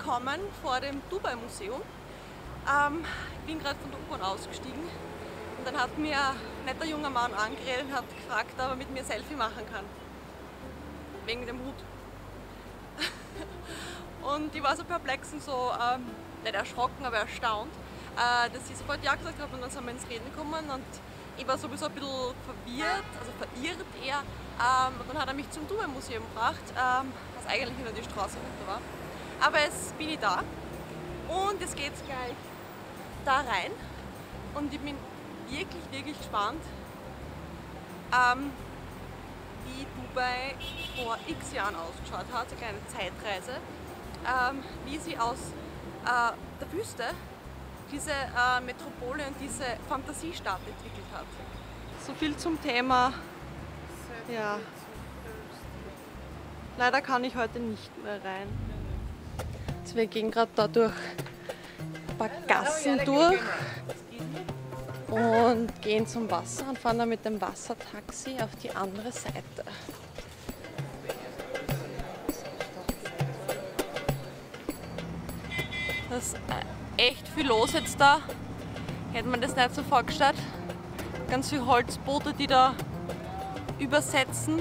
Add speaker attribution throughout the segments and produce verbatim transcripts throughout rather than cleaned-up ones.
Speaker 1: angekommen vor dem Dubai-Museum. Ähm, ich bin gerade von der U-Bahn ausgestiegen und dann hat mir ein netter junger Mann angeredet und hat gefragt, ob er mit mir Selfie machen kann. Wegen dem Hut. Und ich war so perplex und so, ähm, nicht erschrocken, aber erstaunt, äh, dass ich sofort ja gesagt habe und dann sind wir ins Reden gekommen und ich war sowieso ein bisschen verwirrt, also verirrt eher. Ähm, und dann hat er mich zum Dubai-Museum gebracht, ähm, was eigentlich nur die Straße runter war. Aber jetzt bin ich da und jetzt geht es gleich da rein und ich bin wirklich, wirklich gespannt, ähm, wie Dubai vor x Jahren ausgeschaut hat, eine kleine Zeitreise, ähm, wie sie aus äh, der Wüste diese äh, Metropole und diese Fantasiestadt entwickelt hat. So viel zum Thema. Ja. Leider kann ich heute nicht mehr rein. Also wir gehen gerade da durch ein paar Gassen durch und gehen zum Wasser und fahren dann mit dem Wassertaxi auf die andere Seite. Das ist echt viel los jetzt da. Hätte man das nicht so vorgestellt. Ganz viele Holzboote, die da übersetzen.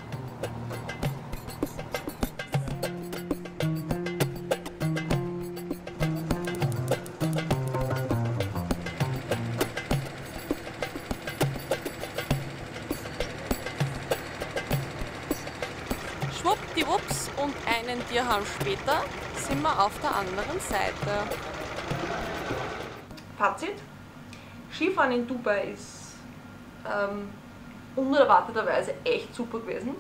Speaker 1: Schwuppdiwupps und einen Dirham später sind wir auf der anderen Seite. Fazit: Skifahren in Dubai ist ähm, unerwarteterweise echt super gewesen.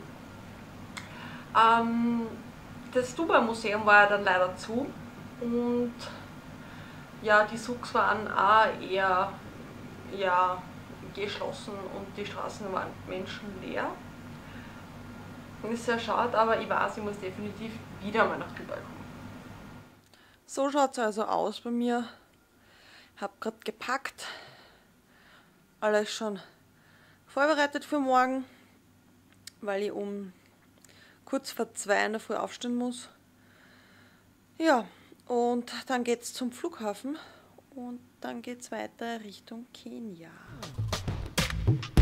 Speaker 1: Ähm, das Dubai-Museum war ja dann leider zu und ja, die Souks waren auch eher ja, geschlossen und die Straßen waren menschenleer. Ist sehr schade, aber ich weiß, ich muss definitiv wieder mal nach Dubai kommen. So schaut es also aus bei mir. Ich habe gerade gepackt, alles schon vorbereitet für morgen, weil ich um kurz vor zwei in der Früh aufstehen muss. Ja, und dann geht es zum Flughafen und dann geht es weiter Richtung Kenia.